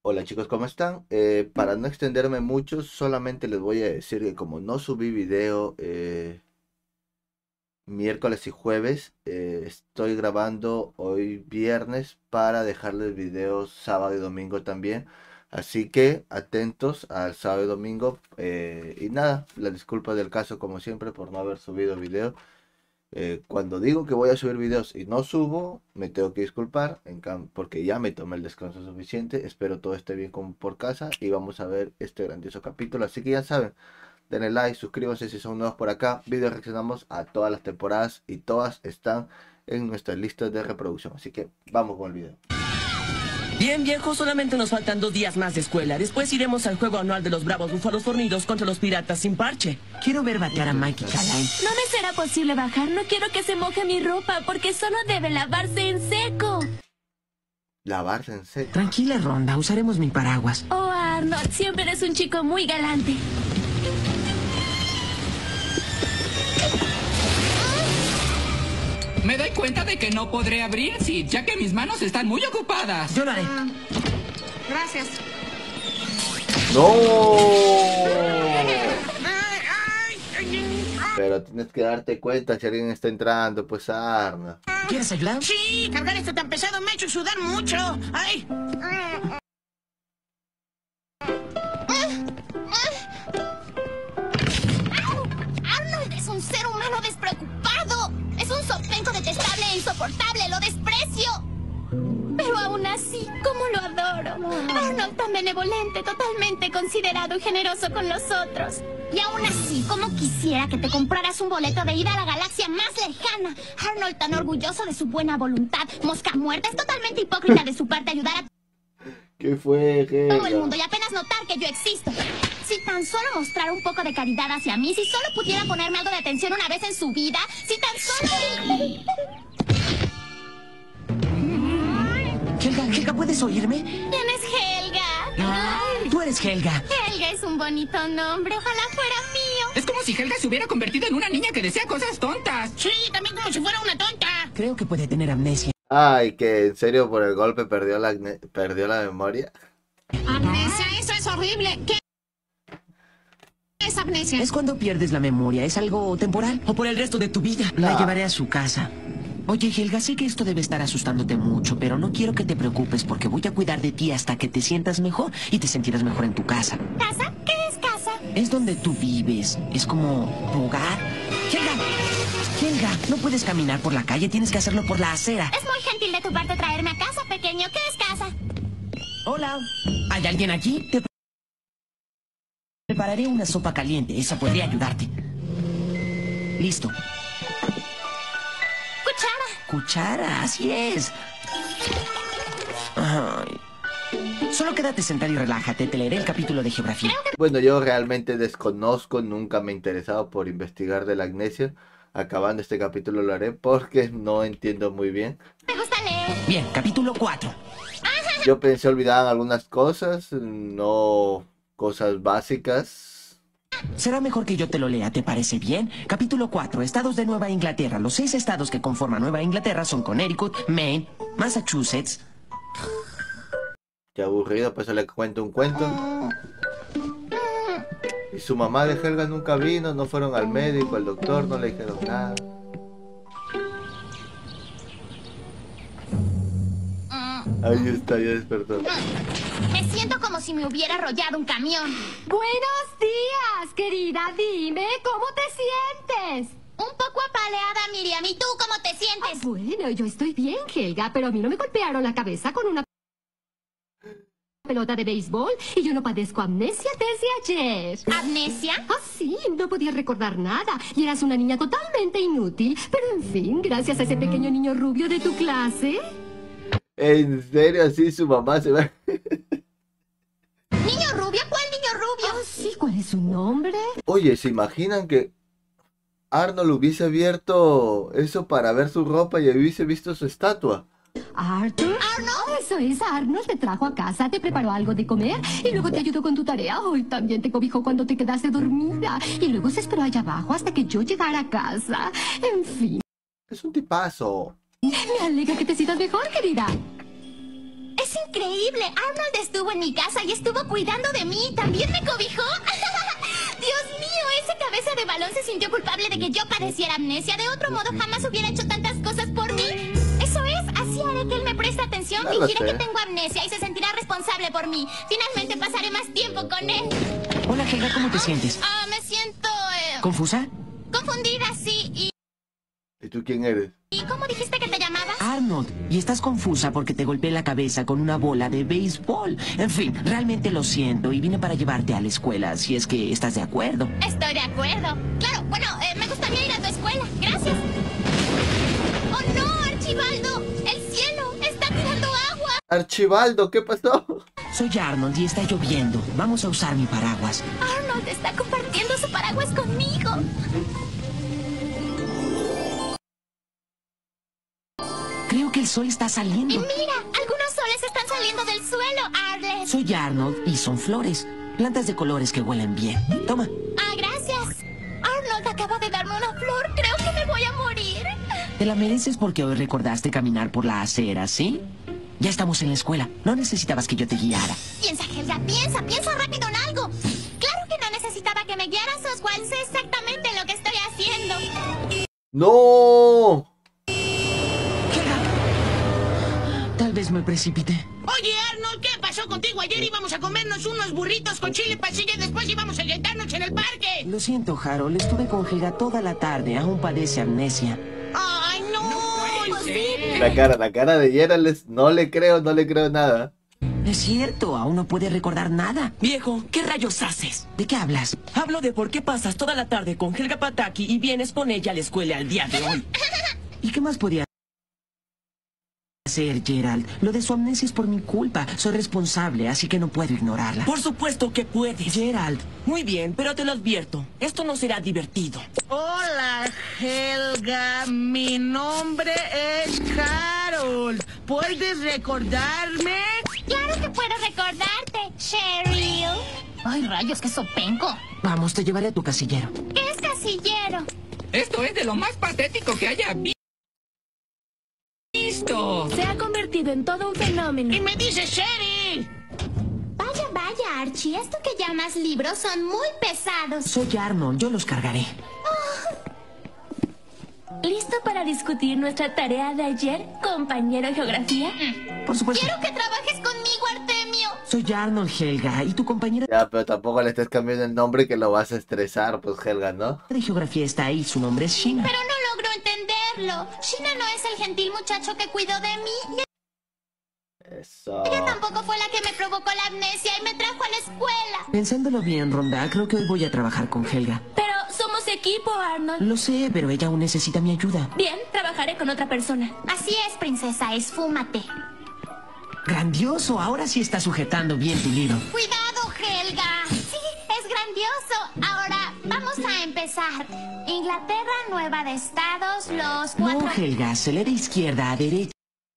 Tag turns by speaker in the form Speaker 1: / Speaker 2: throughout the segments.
Speaker 1: Hola chicos, ¿cómo están? Para no extenderme mucho, solamente les voy a decir que como no subí video miércoles y jueves, estoy grabando hoy viernes para dejarles videos sábado y domingo también. Así que atentos al sábado y domingo. Y nada, la disculpa del caso como siempre por no haber subido video. Cuando digo que voy a subir videos y no subo, me tengo que disculpar, porque ya me tomé el descanso suficiente. Espero todo esté bien como por casa y vamos a ver este grandioso capítulo. Así que ya saben, denle like, suscríbanse si son nuevos por acá. Video reaccionamos a todas las temporadas y todas están en nuestras listas de reproducción. Así que vamos con el video.
Speaker 2: Bien, viejo, solamente nos faltan 2 días más de escuela. Después iremos al juego anual de los Bravos Búfalos Fornidos contra los Piratas sin Parche. Quiero ver batear a Mikey Callahan.
Speaker 3: No me será posible bajar. No quiero que se moje mi ropa porque solo debe lavarse en seco.
Speaker 1: Lavarse en seco.
Speaker 2: Tranquila, Ronda. Usaremos mi paraguas.
Speaker 3: Oh, Arnold, siempre eres un chico muy galante.
Speaker 4: Me doy cuenta de que no podré abrir, sí, ya que mis manos están muy ocupadas.
Speaker 2: Yo lo haré.
Speaker 4: Gracias.
Speaker 1: ¡No! Pero tienes que darte cuenta si alguien está entrando, pues Arna.
Speaker 2: ¿Quieres ayudar?
Speaker 5: Sí, cargar esto tan pesado me ha hecho sudar mucho. ¡Ay!
Speaker 3: Arnold es un ser humano despreocupado. Es un zopenco detestable e insoportable. Lo desprecio. Pero aún así, ¿cómo lo adoro? Arnold tan benevolente, totalmente considerado y generoso con los otros. Y aún así, ¿cómo quisiera que te compraras un boleto de ida a la galaxia más lejana? Arnold tan orgulloso de su buena voluntad. Mosca muerta, es totalmente hipócrita de su parte ayudar a
Speaker 1: ¿Qué fue,
Speaker 3: todo el
Speaker 1: Helga?
Speaker 3: mundo y apenas notar que yo existo. Si tan solo mostrara un poco de caridad hacia mí, si solo pudiera ponerme algo de atención una vez en su vida, si tan solo...
Speaker 2: Helga, ¿puedes oírme?
Speaker 3: ¿Quién es Helga?
Speaker 2: Tú eres Helga.
Speaker 3: Helga es un bonito nombre, ojalá fuera mío.
Speaker 4: Es como si Helga se hubiera convertido en una niña que desea cosas tontas.
Speaker 5: Sí, también como si fuera una tonta.
Speaker 2: Creo que puede tener amnesia.
Speaker 1: Ay, que en serio por el golpe perdió la memoria.
Speaker 5: Amnesia, eso es horrible. ¿Qué es amnesia?
Speaker 2: Es cuando pierdes la memoria. ¿Es algo temporal? ¿O por el resto de tu vida? La llevaré a su casa. Oye, Helga, sé que esto debe estar asustándote mucho, pero no quiero que te preocupes porque voy a cuidar de ti hasta que te sientas mejor y te sentirás mejor en tu casa.
Speaker 3: ¿Casa? ¿Qué es casa?
Speaker 2: Es donde tú vives. Es como tu hogar. Helga, no puedes caminar por la calle, tienes que hacerlo por la acera.
Speaker 3: Es muy gentil de tu parte traerme a casa, pequeño. ¿Qué es casa?
Speaker 2: Hola. ¿Hay alguien aquí? Te prepararé una sopa caliente. Esa podría ayudarte. Listo.
Speaker 3: Cuchara.
Speaker 2: Cuchara, así es. Ay. Solo quédate sentado y relájate. Te leeré el capítulo de geografía.
Speaker 1: Bueno, yo realmente desconozco, nunca me he interesado por investigar de la amnesia. Acabando este capítulo lo haré porque no entiendo muy bien.
Speaker 3: Me gusta leer.
Speaker 2: Bien, capítulo 4.
Speaker 1: Yo pensé olvidar algunas cosas, no cosas básicas.
Speaker 2: Será mejor que yo te lo lea, ¿te parece bien? Capítulo 4. Estados de Nueva Inglaterra. Los 6 estados que conforman Nueva Inglaterra son Connecticut, Maine, Massachusetts.
Speaker 1: Qué aburrido, pues le cuento un cuento. Y su mamá de Helga nunca vino, no fueron al médico, al doctor, no le dijeron nada. Ahí está, ya despertó.
Speaker 3: Me siento como si me hubiera arrollado un camión.
Speaker 6: Buenos días, querida. Dime, ¿cómo te sientes?
Speaker 3: Un poco apaleada, Miriam. ¿Y tú cómo te sientes?
Speaker 6: Bueno, yo estoy bien, Helga, pero a mí no me golpearon la cabeza con una pelota de béisbol y yo no padezco amnesia desde ayer.
Speaker 3: ¿Amnesia?
Speaker 6: Ah, sí, no podía recordar nada y eras una niña totalmente inútil. Pero en fin, gracias a ese pequeño niño rubio de tu clase.
Speaker 1: ¿En serio así su mamá se va?
Speaker 3: ¿Niño rubio? ¿Cuál niño rubio?
Speaker 6: Ah, sí, ¿cuál es su nombre?
Speaker 1: Oye, ¿se imaginan que Arnold hubiese abierto eso para ver su ropa y hubiese visto su estatua?
Speaker 6: ¿Arthur? ¿Arnold? Eso es, Arnold te trajo a casa, te preparó algo de comer y luego te ayudó con tu tarea. Hoy también te cobijó cuando te quedaste dormida y luego se esperó allá abajo hasta que yo llegara a casa. En fin,
Speaker 1: Es un tipazo.
Speaker 6: me alegra que te sientas mejor, querida.
Speaker 3: Es increíble. Arnold estuvo en mi casa y estuvo cuidando de mí. ¿También me cobijó? Dios mío, ese cabeza de balón se sintió culpable de que yo padeciera amnesia. De otro modo, jamás hubiera hecho tantas cosas por mí. Eso es, así haré que él me preste atención.
Speaker 1: No lo
Speaker 3: Fingiré
Speaker 1: sé.
Speaker 3: que tengo amnesia y se sentirá responsable por mí. Finalmente pasaré más tiempo con él.
Speaker 2: Hola, Helga, ¿cómo te sientes?
Speaker 3: Me siento
Speaker 2: ¿Confusa?
Speaker 3: confundida, sí.
Speaker 1: ¿Y tú quién eres?
Speaker 3: ¿Y cómo dijiste que te llamabas?
Speaker 2: Arnold, y estás confusa porque te golpeé la cabeza con una bola de béisbol. En fin, realmente lo siento y vine para llevarte a la escuela, si es que estás de acuerdo.
Speaker 3: Estoy de acuerdo. Claro, bueno, me gustaría ir a tu escuela. Gracias. ¡Oh, no, Archibaldo! ¡El cielo está tirando agua!
Speaker 1: Archibaldo, ¿qué pasó?
Speaker 2: Soy Arnold y está lloviendo. Vamos a usar mi paraguas.
Speaker 3: Arnold está compartiendo su paraguas conmigo.
Speaker 2: Creo que el sol está
Speaker 3: Y
Speaker 2: saliendo.
Speaker 3: mira, algunos soles están saliendo del suelo, Arles.
Speaker 2: Soy Arnold y son flores. Plantas de colores que huelen bien. Toma.
Speaker 3: Gracias. Arnold acaba de darme una flor. Creo que me voy a morir.
Speaker 2: Te la mereces porque hoy recordaste caminar por la acera, ¿sí? Ya estamos en la escuela. No necesitabas que yo te guiara.
Speaker 3: Piensa, Helga, piensa rápido en algo. Claro que no necesitaba que me guiaras, Oswald. Sé exactamente lo que estoy haciendo.
Speaker 1: ¡No!
Speaker 2: Tal vez me precipité.
Speaker 5: Oye, Arnold, ¿qué pasó contigo? Ayer íbamos a comernos unos burritos con chile pasilla y después íbamos a sentarnos en el parque.
Speaker 2: Lo siento, Harold. Estuve con Helga toda la tarde. Aún padece amnesia.
Speaker 5: ¡Ay, no!
Speaker 1: La cara de Gerald no le creo nada.
Speaker 2: Es cierto, aún no puede recordar nada.
Speaker 7: Viejo, ¿qué rayos haces?
Speaker 2: ¿De qué hablas?
Speaker 7: Hablo de por qué pasas toda la tarde con Helga Pataki y vienes con ella a la escuela al día de hoy.
Speaker 2: ¿Y qué más podía hacer, Gerald? Lo de su amnesia es por mi culpa. Soy responsable, así que no puedo ignorarla.
Speaker 7: Por supuesto que puedes.
Speaker 2: Gerald,
Speaker 7: Muy bien, pero te lo advierto. Esto no será divertido.
Speaker 5: Hola, Helga. Mi nombre es Harold. ¿Puedes recordarme?
Speaker 3: Claro que puedo recordarte, Cheryl. Ay, rayos, qué sopenco.
Speaker 2: vamos, te llevaré a tu casillero.
Speaker 3: ¿Qué es casillero?
Speaker 4: Esto es de lo más patético que haya visto.
Speaker 8: Se ha convertido en todo un fenómeno.
Speaker 5: Y me dices Cheryl.
Speaker 3: Vaya, Archie. Esto que llamas libros son muy pesados.
Speaker 2: Soy Arnold, yo los cargaré.
Speaker 8: ¿Listo para discutir nuestra tarea de ayer, compañero de geografía?
Speaker 2: Por supuesto.
Speaker 3: Quiero que trabajes conmigo, Artemio.
Speaker 2: Soy Arnold, Helga, y tu compañera
Speaker 1: Ya, pero tampoco le estés cambiando el nombre que lo vas a estresar, pues Helga, ¿no?
Speaker 2: de geografía está ahí, su nombre es Sheena.
Speaker 3: Pero no logro entenderlo. Sheena no es el gentil muchacho que cuidó de mí.
Speaker 1: Eso.
Speaker 3: Ella tampoco fue la que me provocó la amnesia y me trajo a la escuela.
Speaker 2: Pensándolo bien, Ronda, creo que hoy voy a trabajar con Helga.
Speaker 8: Pero somos equipo, Arnold.
Speaker 2: Lo sé, pero ella aún necesita mi ayuda.
Speaker 8: Bien, trabajaré con otra persona.
Speaker 3: Así es, princesa, esfúmate.
Speaker 2: Grandioso, ahora sí está sujetando bien tu libro.
Speaker 3: Cuidado, Helga. Sí, es grandioso. Ahora, vamos a empezar. Inglaterra, Nueva de Estados, los
Speaker 2: No,
Speaker 3: cuatro...
Speaker 2: Helga, acelera izquierda a derecha.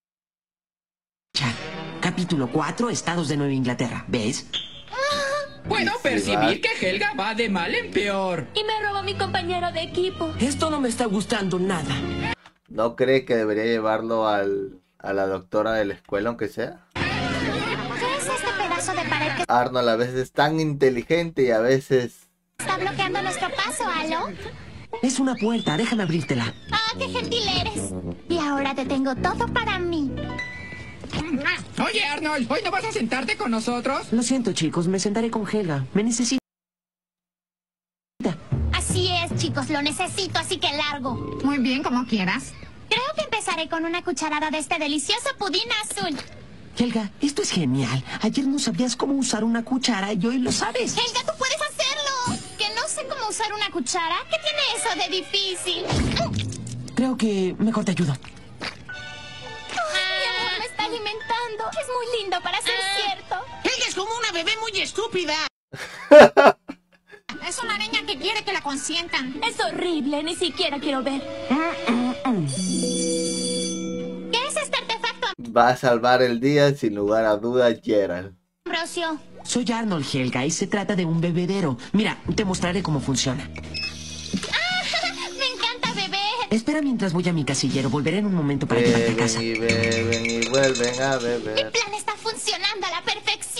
Speaker 2: Capítulo 4, Estados de Nueva Inglaterra. ¿Ves?
Speaker 4: Puedo
Speaker 1: Sí,
Speaker 4: percibir
Speaker 1: va.
Speaker 4: que Helga va de mal en peor.
Speaker 8: Y me robó mi compañero de equipo.
Speaker 7: Esto no me está gustando nada.
Speaker 1: ¿No cree que debería llevarlo a la doctora de la escuela, aunque sea?
Speaker 3: ¿Qué es este pedazo de pared que
Speaker 1: Arnold a veces es tan inteligente y a veces...
Speaker 3: está bloqueando nuestro paso, Alo?
Speaker 2: Es una puerta, déjame abrírtela.
Speaker 3: ¡Qué gentil eres! Y ahora te tengo todo para mí.
Speaker 4: Oye, Arnold, ¿hoy no vas a sentarte con nosotros?
Speaker 2: Lo siento, chicos, me sentaré con Helga. Me necesita.
Speaker 3: Así es, chicos, lo necesito, así que largo.
Speaker 9: Muy bien, como quieras.
Speaker 3: Creo que empezaré con una cucharada de este delicioso pudín azul.
Speaker 2: Helga, esto es genial. Ayer no sabías cómo usar una cuchara y hoy lo sabes.
Speaker 3: Helga, tú puedes hacerlo. ¿Que no sé cómo usar una cuchara? ¿Qué tiene eso de difícil?
Speaker 2: Creo que mejor te ayudo.
Speaker 3: Mi amor me está alimentando. Es muy lindo para ser cierto.
Speaker 5: Helga es como una bebé muy estúpida.
Speaker 9: Es una niña que quiere que la consientan.
Speaker 8: Es horrible, ni siquiera quiero ver.
Speaker 3: ¿Qué es este artefacto,
Speaker 1: Va a salvar el día sin lugar a dudas, Gerald.
Speaker 3: Ambrosio?
Speaker 2: Soy Arnold, Helga, y se trata de un bebedero. Mira, te mostraré cómo funciona.
Speaker 3: Me encanta beber.
Speaker 2: Espera mientras voy a mi casillero. Volveré en un momento para llevarte a casa.
Speaker 1: Beben y beben y vuelven a
Speaker 3: Mi
Speaker 1: beber.
Speaker 3: plan está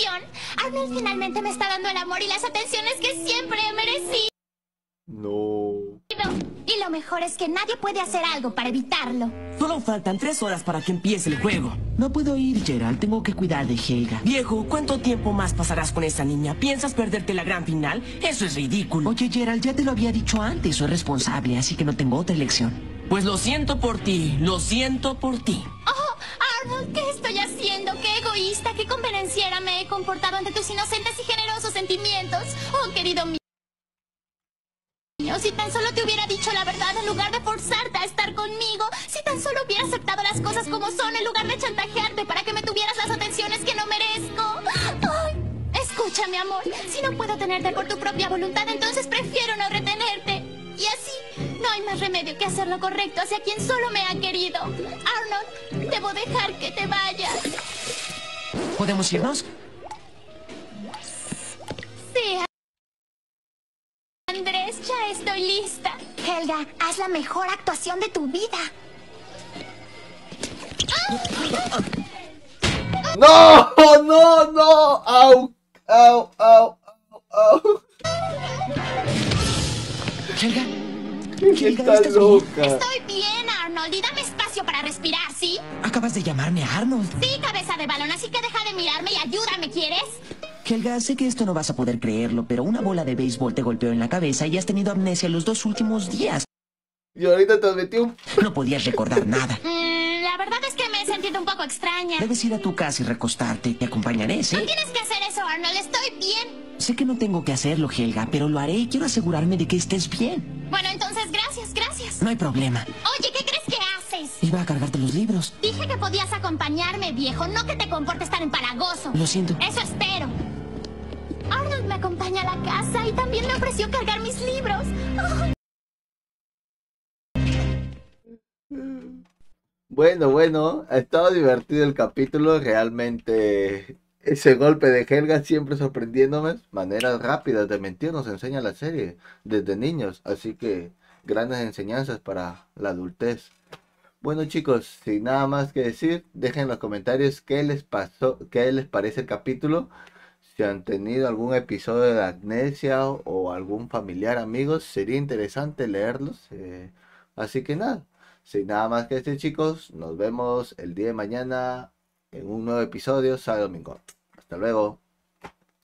Speaker 3: atención. Arnold finalmente me está dando el amor y las atenciones que siempre he merecido.
Speaker 1: No.
Speaker 3: Y lo mejor es que nadie puede hacer algo para evitarlo.
Speaker 7: Solo faltan 3 horas para que empiece el juego.
Speaker 2: No puedo ir, Gerald. Tengo que cuidar de Helga.
Speaker 7: Viejo, ¿cuánto tiempo más pasarás con esa niña? ¿Piensas perderte la gran final? Eso es ridículo.
Speaker 2: Oye, Gerald, ya te lo había dicho antes. Soy responsable, así que no tengo otra elección.
Speaker 7: Pues lo siento por ti, lo siento por ti.
Speaker 3: Oh, Arnold, ¿qué estoy haciendo? Qué egoísta, qué convenenciera me he comportado ante tus inocentes y generosos sentimientos. Oh, querido mío. Si tan solo te hubiera dicho la verdad en lugar de forzarte a estar conmigo, si tan solo hubiera aceptado las cosas como son en lugar de chantajearte para que me tuvieras las atenciones que no merezco. Ay, escúchame, amor, si no puedo tenerte por tu propia voluntad, entonces prefiero no retenerte. Y así, no hay más remedio que hacer lo correcto hacia quien solo me ha querido. Arnold, debo dejar que te vayas.
Speaker 2: ¿Podemos irnos?
Speaker 3: Sí, Andrés, ya estoy lista. Helga, haz la mejor actuación de tu vida.
Speaker 1: ¡No! ¡No! ¡No! ¡Au! ¡Au! ¡Au! ¡Au!
Speaker 2: Helga.
Speaker 1: Está
Speaker 2: ¿estás
Speaker 1: loca.
Speaker 3: Estoy bien, Arnold, y dame espacio para respirar, ¿sí?
Speaker 2: Acabas de llamarme Arnold.
Speaker 3: Sí, cabeza de balón, así que deja de mirarme y ayúdame, ¿quieres?
Speaker 2: Helga, sé que esto no vas a poder creerlo, pero una bola de béisbol te golpeó en la cabeza y has tenido amnesia los 2 últimos días.
Speaker 1: Y ahorita te metí un...
Speaker 2: No podías recordar nada.
Speaker 3: La verdad es que me he sentido un poco extraña.
Speaker 2: Debes ir a tu casa y recostarte. Te acompañaré, ¿sí?
Speaker 3: No tienes que hacer eso, Arnold, estoy bien.
Speaker 2: Sé que no tengo que hacerlo, Helga, pero lo haré y quiero asegurarme de que estés bien.
Speaker 3: Bueno, entonces gracias.
Speaker 2: No hay problema.
Speaker 3: Oye, ¿qué crees que haces?
Speaker 2: Iba a cargarte los libros.
Speaker 3: Dije que podías acompañarme, viejo, no que te comportes tan empalagoso.
Speaker 2: Lo siento.
Speaker 3: Eso espero. Arnold me acompaña a la casa y también me ofreció cargar mis libros. Ay.
Speaker 1: Bueno, ha estado divertido el capítulo, realmente ese golpe de Helga siempre sorprendiéndome, maneras rápidas de mentir nos enseña la serie desde niños, así que grandes enseñanzas para la adultez. Bueno chicos, sin nada más que decir, dejen en los comentarios qué les pasó, qué les parece el capítulo, si han tenido algún episodio de amnesia o algún familiar, amigos, sería interesante leerlos, así que nada. Sin nada más que decir chicos, nos vemos el día de mañana en un nuevo episodio, sábado domingo. Hasta luego.